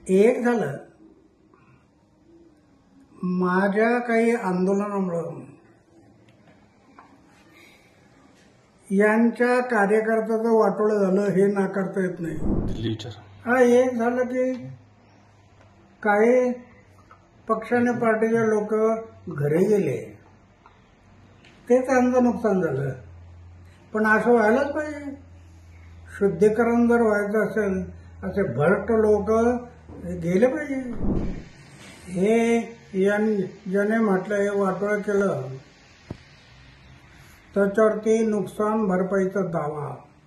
एक झालं माझ्या काही आंदोलनामुळं यांच्या कार्यकर्त्याचं वाटोळं झालं हे नाकारता येत नाही. हा एक झालं की काही पक्षाने पार्टीचे लोक घरी गेले ते त्यांचं नुकसान झालं. पण असं व्हायलाच पाहिजे. शुद्धीकरण जर व्हायचं असेल असे भ्रष्ट लोक गेले पाहिजे. हे ज्याने म्हटलं हे वाटोळं केलं त्याच्यावरती नुकसान भरपाईचा दावा,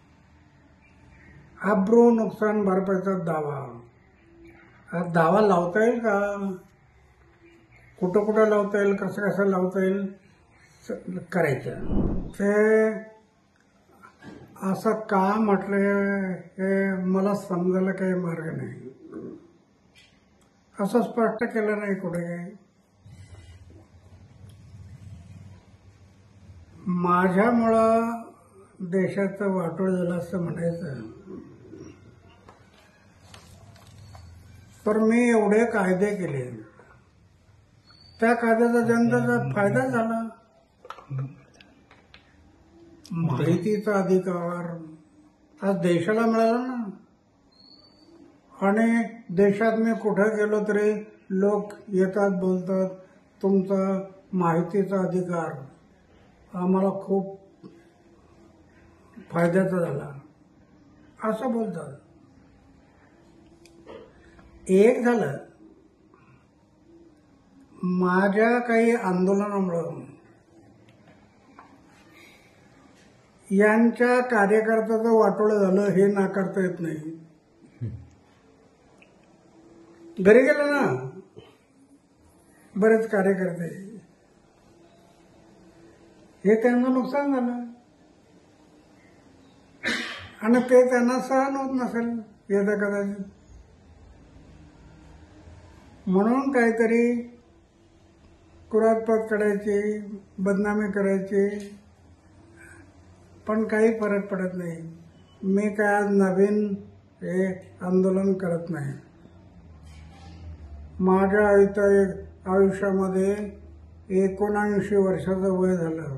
अब्रू नुकसान भरपाईचा दावा, हा दावा लावता येईल का? कुठं कुठं लावता येईल, कसं कसं लावता येईल करायचं. ते असं का म्हटलं हे मला समजायला काही मार्ग नाही. असं स्पष्ट केलं नाही कुठे. माझ्यामुळं देशाचं वाटोळ झालं असं म्हणायचं तर मी एवढे कायदे केले, त्या कायद्याचा जनतेचा फायदा झाला. माहितीचा अधिकार आज देशाला मिळाला ना. आणि देशात मी कुठे गेलो तरी लोक येतात बोलतात तुमचा माहितीचा अधिकार आम्हाला खूप फायद्याचा झाला असं बोलतात. एक झालं माझ्या काही आंदोलनामुळं यांच्या कार्यकर्त्याचं वाटोळं झालं हे नाकारता येत नाही. घरी गेले ना बरेच कार्यकर्ते, हे त्यांना नुकसान झालं आणि ते त्यांना सहन होत नसेल येतं कदाचित. म्हणून काहीतरी कुरापत करायची, बदनामी करायची, पण काही फरक पडत नाही. मी काय आज नवीन हे आंदोलन करत नाही. माझ्या आयुष्यामध्ये 79 वर्षाचं वय झालं.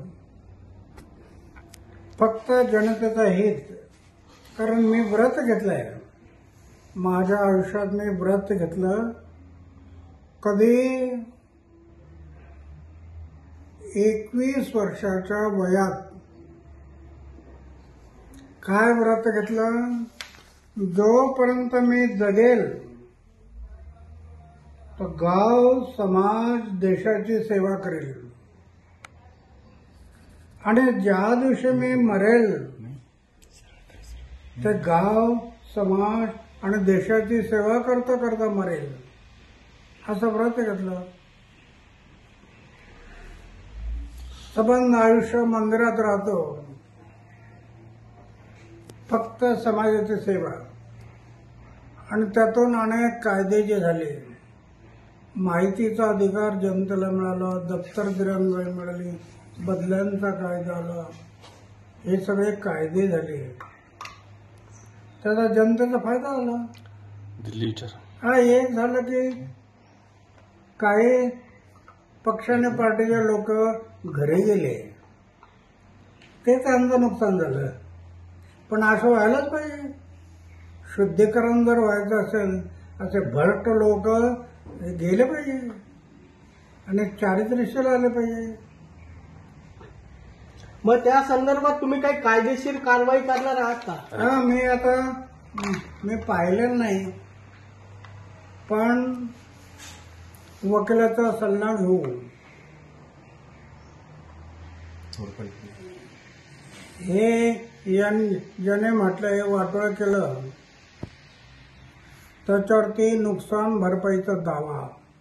फक्त जनतेचं हित, कारण मी व्रत घेतलंय. माझ्या आयुष्यात मी व्रत घेतलं. कधी 21 वर्षाच्या वयात काय व्रत घेतलं? जोपर्यंत मी जगेल तर गाव, समाज, देशाची सेवा करेल. आणि ज्या दिवशी मी मरेल ते गाव, समाज आणि देशाची सेवा करता करता मरेल असं व्रत घेतलं. सबंध आयुष्य मंदिरात राहतो, फक्त समाजाची सेवा. आणि त्यातून अनेक कायदे जे झाले, माहितीचा अधिकार जनतेला मिळाला, दप्तर दिरंगाई मिळाली, बदल्यांचा कायदा आला, हे सगळे कायदे झाले, त्याचा जनतेचा फायदा झाला. हा एक झालं की काही पक्षाने पार्टीचे लोक घरी गेले ते त्यांचं नुकसान झालं. पण असं व्हायलाच पाहिजे. शुद्धीकरण जर व्हायचं असेल असे भ्रष्ट लोक गेले पाहिजे आणि चारित्र्यशील आले पाहिजे. मग त्या संदर्भात तुम्ही काही कायदेशीर कारवाई करणार आहात का? हा, मी पाहिलेलं नाही, पण वकिलाचा सल्ला घेऊ. हे ज्याने म्हटलं हे वाटोळं केलं त्याच्यावरती नुकसान भरपाईचा दावा,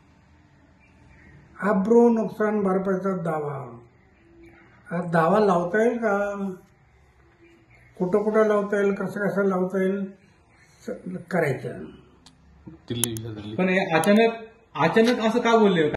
अब्रू नुकसान भरपाईचा दावा, हा दावा लावता येईल का? कुठं कुठं लावता येईल, कसं कसं लावता येईल करायचं. पण हे अचानक असं का बोलले?